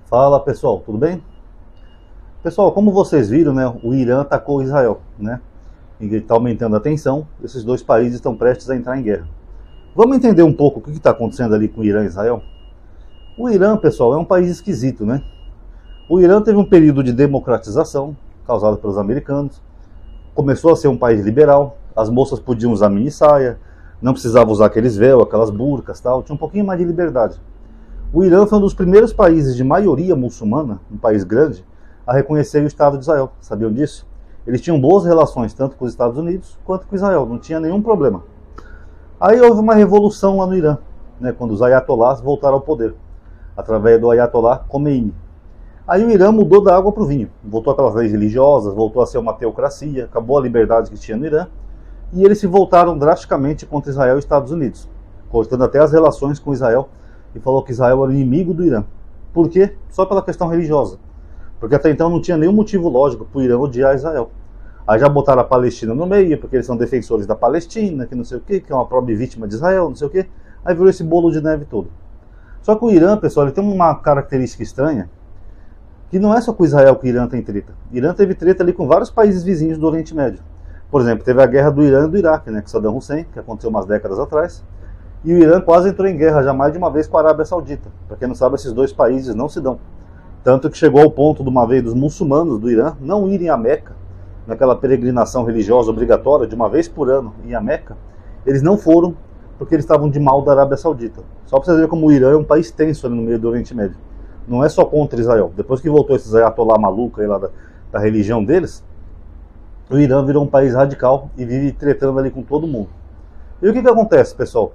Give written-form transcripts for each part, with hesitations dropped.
Fala pessoal, tudo bem? Pessoal, como vocês viram, né, o Irã atacou Israel, né? E está aumentando a tensão, esses dois países estão prestes a entrar em guerra. Vamos entender um pouco o que está acontecendo ali com o Irã e Israel? O Irã, pessoal, é um país esquisito, né? O Irã teve um período de democratização, causado pelos americanos, começou a ser um país liberal, as moças podiam usar mini saia, não precisavam usar aqueles véus, aquelas burcas, tal, tinha um pouquinho mais de liberdade. O Irã foi um dos primeiros países de maioria muçulmana, um país grande, a reconhecer o Estado de Israel. Sabiam disso? Eles tinham boas relações tanto com os Estados Unidos quanto com Israel, não tinha nenhum problema. Aí houve uma revolução lá no Irã, né, quando os ayatolás voltaram ao poder, através do ayatolá Khomeini. Aí o Irã mudou da água para o vinho, voltou aquelas leis religiosas, voltou a ser uma teocracia, acabou a liberdade que tinha no Irã, e eles se voltaram drasticamente contra Israel e Estados Unidos, cortando até as relações com Israel, e falou que Israel era inimigo do Irã. Por quê? Só pela questão religiosa. Porque até então não tinha nenhum motivo lógico para o Irã odiar Israel. Aí já botaram a Palestina no meio, porque eles são defensores da Palestina, que não sei o quê, que é uma própria vítima de Israel, não sei o quê. Aí virou esse bolo de neve todo. Só que o Irã, pessoal, ele tem uma característica estranha, que não é só com Israel que o Irã tem treta. O Irã teve treta ali com vários países vizinhos do Oriente Médio. Por exemplo, teve a guerra do Irã e do Iraque, né, com Saddam Hussein, que aconteceu umas décadas atrás. E o Irã quase entrou em guerra já mais de uma vez com a Arábia Saudita. Para quem não sabe, esses dois países não se dão. Tanto que chegou ao ponto de uma vez dos muçulmanos do Irã não irem a Meca, naquela peregrinação religiosa obrigatória de uma vez por ano ir a Meca. Eles não foram porque eles estavam de mal da Arábia Saudita. Só para vocês verem como o Irã é um país tenso ali no meio do Oriente Médio. Não é só contra Israel. Depois que voltou esses ayatolá malucos aí lá da religião deles, o Irã virou um país radical e vive tretando ali com todo mundo. E o que acontece, pessoal?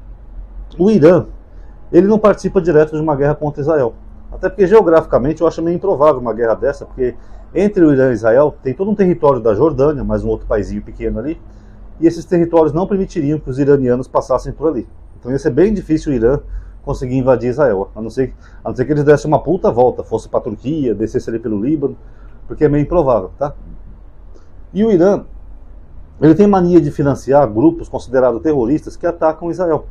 O Irã, ele não participa direto de uma guerra contra Israel. Até porque geograficamente eu acho meio improvável uma guerra dessa, porque entre o Irã e Israel tem todo um território da Jordânia, mais um outro paizinho pequeno ali, e esses territórios não permitiriam que os iranianos passassem por ali. Então ia ser bem difícil o Irã conseguir invadir Israel, a não ser que eles dessem uma puta volta, fosse para a Turquia, descesse ali pelo Líbano, porque é meio improvável, tá? E o Irã, ele tem mania de financiar grupos considerados terroristas que atacam Israel.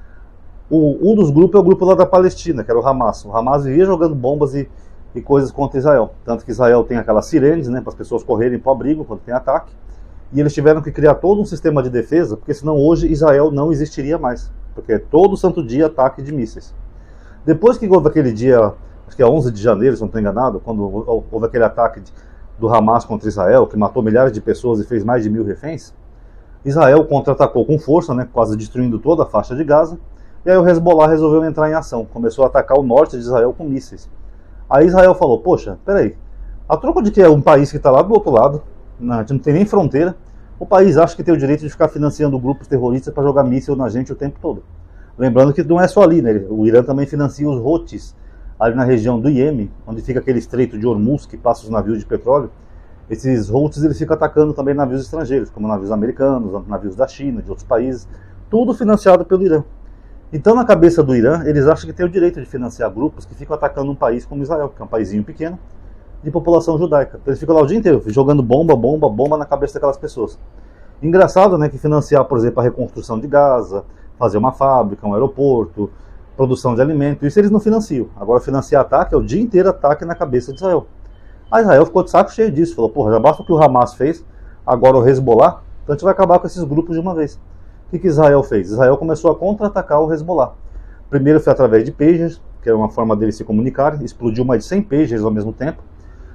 Um dos grupos é o grupo lá da Palestina, que era o Hamas. O Hamas vivia jogando bombas e coisas contra Israel. Tanto que Israel tem aquelas sirenes, né, para as pessoas correrem para o abrigo quando tem ataque. E eles tiveram que criar todo um sistema de defesa, porque senão hoje Israel não existiria mais. Porque é todo santo dia ataque de mísseis. Depois que houve aquele dia, acho que é 11 de janeiro, se não estou enganado, quando houve aquele ataque do Hamas contra Israel, que matou milhares de pessoas e fez mais de 1000 reféns, Israel contra-atacou com força, né, quase destruindo toda a faixa de Gaza. E aí o Hezbollah resolveu entrar em ação, começou a atacar o norte de Israel com mísseis. Aí Israel falou, poxa, peraí, a troco de que é um país que está lá do outro lado, a gente não tem nem fronteira, o país acha que tem o direito de ficar financiando grupos terroristas para jogar míssil na gente o tempo todo. Lembrando que não é só ali, né? O Irã também financia os Houthis, ali na região do Iêmen, onde fica aquele estreito de Hormuz que passa os navios de petróleo. Esses Houthis eles ficam atacando também navios estrangeiros, como navios americanos, navios da China, de outros países, tudo financiado pelo Irã. Então, na cabeça do Irã, eles acham que tem o direito de financiar grupos que ficam atacando um país como Israel, que é um paísinho pequeno, de população judaica. Então, eles ficam lá o dia inteiro, jogando bomba na cabeça daquelas pessoas. Engraçado, né, que financiar, por exemplo, a reconstrução de Gaza, fazer uma fábrica, um aeroporto, produção de alimento, isso eles não financiam. Agora, financiar ataque é o dia inteiro ataque na cabeça de Israel. A Israel ficou de saco cheio disso, falou, porra, já basta o que o Hamas fez, agora o Hezbollah, então a gente vai acabar com esses grupos de uma vez. O que Israel fez? Israel começou a contra-atacar o Hezbollah. Primeiro foi através de pagers, que era uma forma deles se comunicarem, explodiu mais de 100 pagers ao mesmo tempo.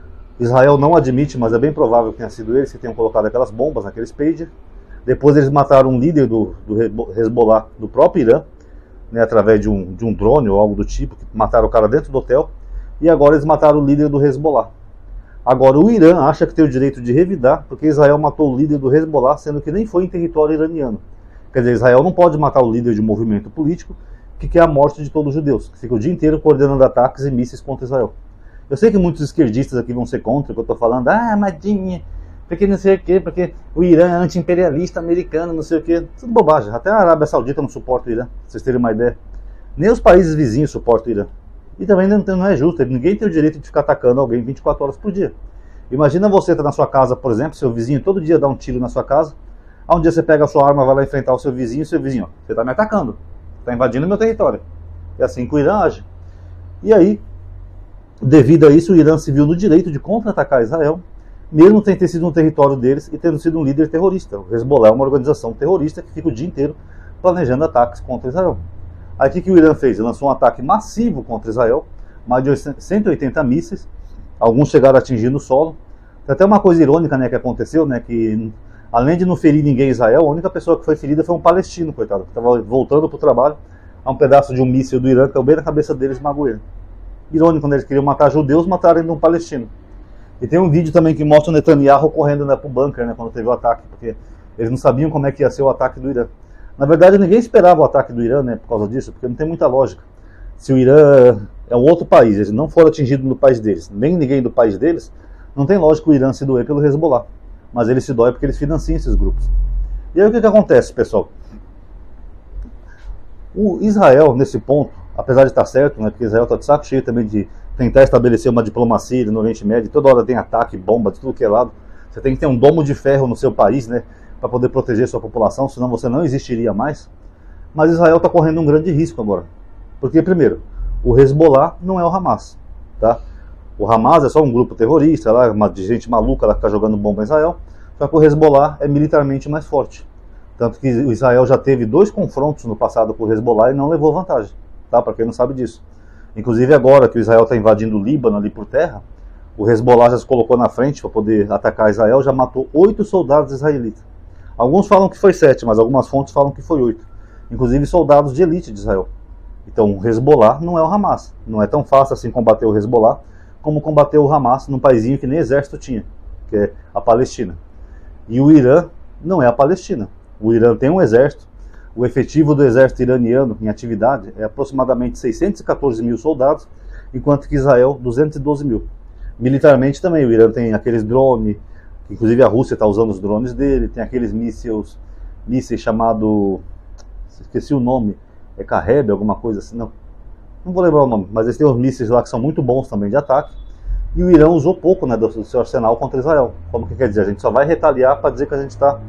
Israel não admite, mas é bem provável que tenha sido eles que tenham colocado aquelas bombas naqueles pagers. Depois eles mataram um líder do Hezbollah, do próprio Irã, né, através de um drone ou algo do tipo, que mataram o cara dentro do hotel. E agora eles mataram o líder do Hezbollah. Agora o Irã acha que tem o direito de revidar, porque Israel matou o líder do Hezbollah, sendo que nem foi em território iraniano. Quer dizer, Israel não pode matar o líder de um movimento político que quer a morte de todos os judeus, que fica o dia inteiro coordenando ataques e mísseis contra Israel. Eu sei que muitos esquerdistas aqui vão ser contra o que eu estou falando, Madinha, porque não sei o quê, porque o Irã é anti-imperialista americano, não sei o quê. Tudo bobagem. Até a Arábia Saudita não suporta o Irã, pra vocês terem uma ideia. Nem os países vizinhos suportam o Irã. E também não é justo, ninguém tem o direito de ficar atacando alguém 24 horas por dia. Imagina você estar na sua casa, por exemplo, seu vizinho todo dia dá um tiro na sua casa, aí um dia você pega a sua arma, vai lá enfrentar o seu vizinho, ó, você está me atacando, está invadindo meu território. É assim que o Irã age. E aí, Devido a isso, o Irã se viu no direito de contra-atacar Israel, mesmo sem ter sido um território deles e tendo sido um líder terrorista. O Hezbollah é uma organização terrorista que fica o dia inteiro planejando ataques contra Israel. Aí o que o Irã fez? Ele lançou um ataque massivo contra Israel, mais de 180 mísseis, alguns chegaram a atingir no solo. Tem até uma coisa irônica, né, que aconteceu, né, que além de não ferir ninguém em Israel, a única pessoa que foi ferida foi um palestino, coitado, que estava voltando para o trabalho, a um pedaço de um míssil do Irã, que caiu bem na cabeça deles e magoou ele. Irônico, quando eles queriam matar judeus, mataram ainda um palestino. E tem um vídeo também que mostra o Netanyahu correndo, né, para o bunker, né, quando teve o ataque, porque eles não sabiam como é que ia ser o ataque do Irã. Na verdade, ninguém esperava o ataque do Irã, né, por causa disso, porque não tem muita lógica. Se o Irã é um outro país, eles não foram atingidos no país deles, nem ninguém do país deles, não tem lógica o Irã se doer pelo Hezbollah. Mas ele se dói porque eles financiam esses grupos. E aí o que acontece, pessoal? O Israel, nesse ponto, apesar de estar certo, né, porque Israel está de saco cheio também de tentar estabelecer uma diplomacia no Oriente Médio, toda hora tem ataque, bomba, de tudo que é lado. Você tem que ter um domo de ferro no seu país, né, para poder proteger sua população, senão você não existiria mais. Mas Israel está correndo um grande risco agora. Porque, primeiro, o Hezbollah não é o Hamas. Tá? O Hamas é só um grupo terrorista, lá, de gente maluca lá que está jogando bomba em Israel. Só que o Hezbollah é militarmente mais forte. Tanto que o Israel já teve 2 confrontos no passado com o Hezbollah e não levou vantagem. Tá? Para quem não sabe disso. Inclusive agora que o Israel está invadindo o Líbano ali por terra, o Hezbollah já se colocou na frente para poder atacar Israel, já matou 8 soldados israelitas. Alguns falam que foi 7, mas algumas fontes falam que foi 8. Inclusive soldados de elite de Israel. Então o Hezbollah não é o Hamas. Não é tão fácil assim combater o Hezbollah como combater o Hamas num paizinho que nem exército tinha, que é a Palestina. E o Irã não é a Palestina. O Irã tem um exército. O efetivo do exército iraniano em atividade é aproximadamente 614 mil soldados, enquanto que Israel 212 mil. Militarmente também, o Irã tem aqueles drones, inclusive a Rússia está usando os drones dele, tem aqueles mísseis chamado, esqueci o nome, é Kareb, alguma coisa assim, não vou lembrar o nome, mas eles têm uns mísseis lá que são muito bons também de ataque, e o Irã usou pouco, né, do seu arsenal contra Israel. Como que quer dizer? A gente só vai retaliar para dizer que a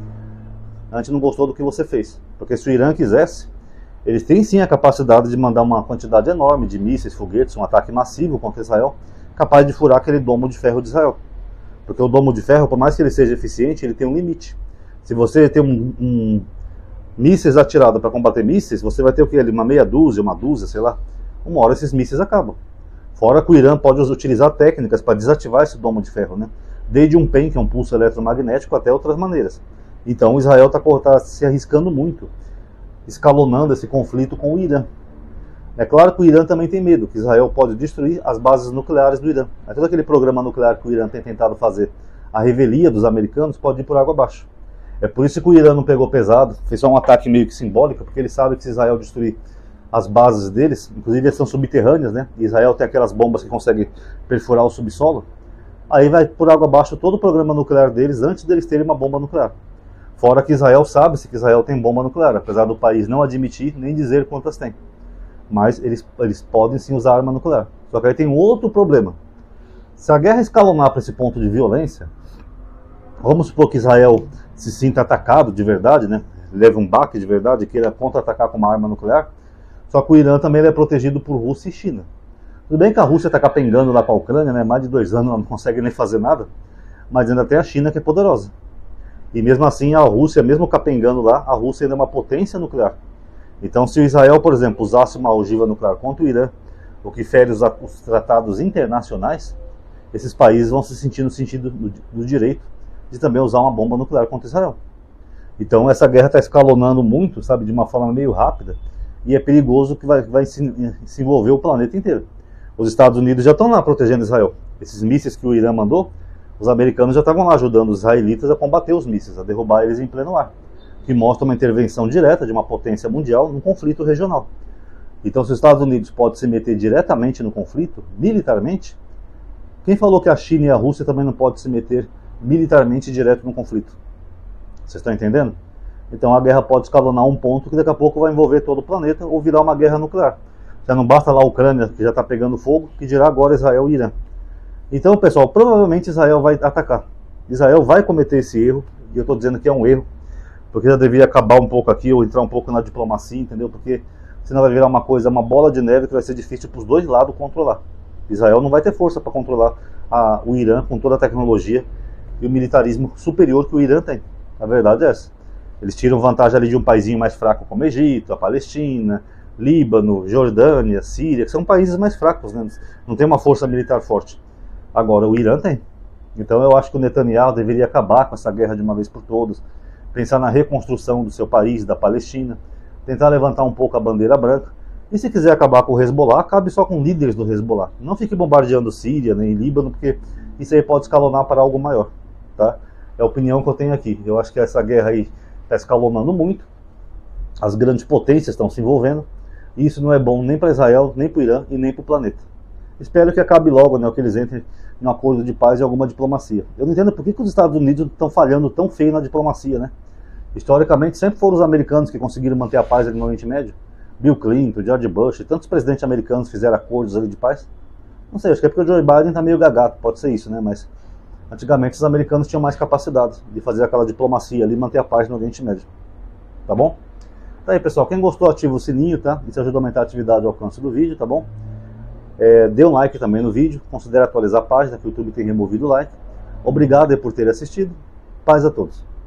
gente não gostou do que você fez. Porque se o Irã quisesse, eles têm sim a capacidade de mandar uma quantidade enorme de mísseis, foguetes, um ataque massivo contra Israel, capaz de furar aquele domo de ferro de Israel. Porque o domo de ferro, por mais que ele seja eficiente, ele tem um limite. Se você tem mísseis atirados para combater mísseis, você vai ter o que ali? Uma meia dúzia, uma dúzia, sei lá. Uma hora esses mísseis acabam. Fora que o Irã pode utilizar técnicas para desativar esse domo de ferro, né? Desde um PEM, que é um pulso eletromagnético, até outras maneiras. Então o Israel está se arriscando muito, escalonando esse conflito com o Irã. É claro que o Irã também tem medo, que Israel pode destruir as bases nucleares do Irã. Todo aquele programa nuclear que o Irã tem tentado fazer, a revelia dos americanos, pode ir por água abaixo. É por isso que o Irã não pegou pesado, fez só um ataque meio que simbólico, porque ele sabe que se Israel destruir as bases deles, inclusive elas são subterrâneas, né? Israel tem aquelas bombas que conseguem perfurar o subsolo, aí vai por água abaixo todo o programa nuclear deles antes deles terem uma bomba nuclear. Fora que Israel sabe-se que Israel tem bomba nuclear, apesar do país não admitir nem dizer quantas tem. Mas eles podem sim usar arma nuclear. Só que aí tem um outro problema. Se a guerra escalonar para esse ponto de violência, vamos supor que Israel se sinta atacado de verdade, né? Leve um baque de verdade e queira contra-atacar com uma arma nuclear. Só que o Irã também é protegido por Rússia e China. Tudo bem que a Rússia está capengando lá para a Ucrânia, né? Mais de 2 anos ela não consegue nem fazer nada, mas ainda tem a China que é poderosa. E mesmo assim a Rússia, mesmo capengando lá, a Rússia ainda é uma potência nuclear. Então se o Israel, por exemplo, usasse uma ogiva nuclear contra o Irã, o que fere os tratados internacionais, esses países vão se sentir no sentido do direito de também usar uma bomba nuclear contra Israel. Então essa guerra está escalonando muito, sabe, de uma forma meio rápida, e é perigoso que vai se envolver o planeta inteiro. Os Estados Unidos já estão lá protegendo Israel. Esses mísseis que o Irã mandou, os americanos já estavam lá ajudando os israelitas a combater os mísseis, a derrubar eles em pleno ar, que mostra uma intervenção direta de uma potência mundial num conflito regional. Então se os Estados Unidos podem se meter diretamente no conflito, militarmente, quem falou que a China e a Rússia também não podem se meter militarmente direto no conflito? Vocês estão entendendo? Então a guerra pode escalonar um ponto que daqui a pouco vai envolver todo o planeta ou virar uma guerra nuclear. Já não basta lá a Ucrânia, que já está pegando fogo, que dirá agora Israel e Irã. Então, pessoal, provavelmente Israel vai atacar. Israel vai cometer esse erro, e eu estou dizendo que é um erro, porque já deveria acabar um pouco aqui, ou entrar um pouco na diplomacia, entendeu? Porque senão vai virar uma coisa, uma bola de neve que vai ser difícil para os dois lados controlar. Israel não vai ter força para controlar o Irã com toda a tecnologia e o militarismo superior que o Irã tem. A verdade é essa. Eles tiram vantagem ali de um paizinho mais fraco como Egito, a Palestina, Líbano, Jordânia, Síria, que são países mais fracos, né? Não tem uma força militar forte. Agora, o Irã tem. Então eu acho que o Netanyahu deveria acabar com essa guerra de uma vez por todas, pensar na reconstrução do seu país, da Palestina, tentar levantar um pouco a bandeira branca, e se quiser acabar com o Hezbollah, acabe só com líderes do Hezbollah. Não fique bombardeando Síria nem Líbano, porque isso aí pode escalonar para algo maior. Tá? É a opinião que eu tenho aqui. Eu acho que essa guerra aí está escalonando muito, as grandes potências estão se envolvendo, e isso não é bom nem para Israel, nem para o Irã e nem para o planeta. Espero que acabe logo, né, que eles entrem em um acordo de paz e alguma diplomacia. Eu não entendo por que os Estados Unidos estão falhando tão feio na diplomacia, né? Historicamente, sempre foram os americanos que conseguiram manter a paz ali no Oriente Médio. Bill Clinton, George Bush, tantos presidentes americanos fizeram acordos ali de paz. Não sei, acho que é porque o Joe Biden tá meio gagato, pode ser isso, né? Mas antigamente os americanos tinham mais capacidade de fazer aquela diplomacia ali e manter a paz no Oriente Médio. Tá bom? Tá aí, pessoal. Quem gostou, ativa o sininho, tá? Isso ajuda a aumentar a atividade e o alcance do vídeo, tá bom? Dê um like também no vídeo, considere atualizar a página, que o YouTube tem removido o like. Obrigado por ter assistido. Paz a todos.